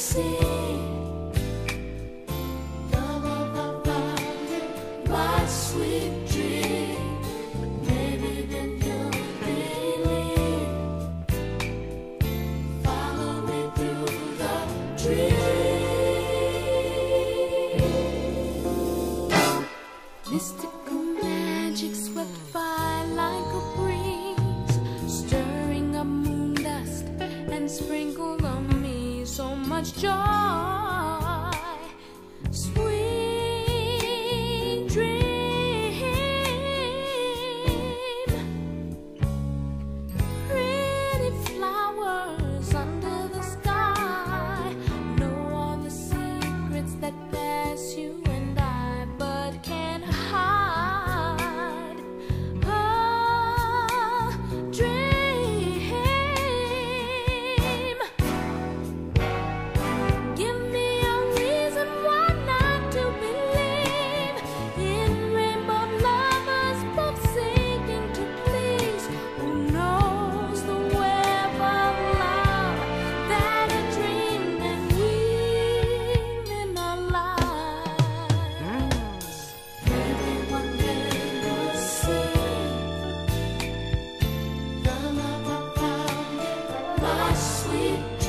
see the love I found in my sweet dream. Maybe then you'll believe. Follow me through the dream. Mystical magic swept by like a breeze, stirring up moon dust and sprinkled on me so much joy. Sweet dream, pretty flowers under the sky, know all the secrets that pass you and I, but can't hide a dream. Give me a reason why not to believe in rainbow lovers both seeking to please. Who knows the web of love that a dream can weave in our lives? Maybe one day you'll see the love I found in my sweet